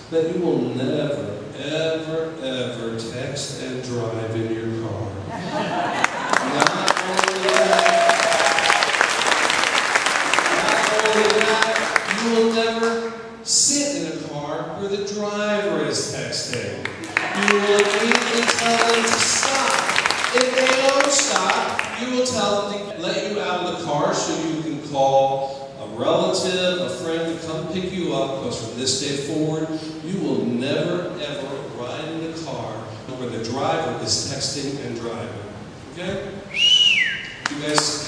that you will never, ever, ever text and drive in your car. Not only that, you will never sit in a car where the driver is texting. You will immediately tell them to stop. If they don't stop, you will tell them to let you out of the car so you can call a relative, a friend to come pick you up, because from this day forward, you will never, ever ride in a car where the driver is texting and driving. Okay? You guys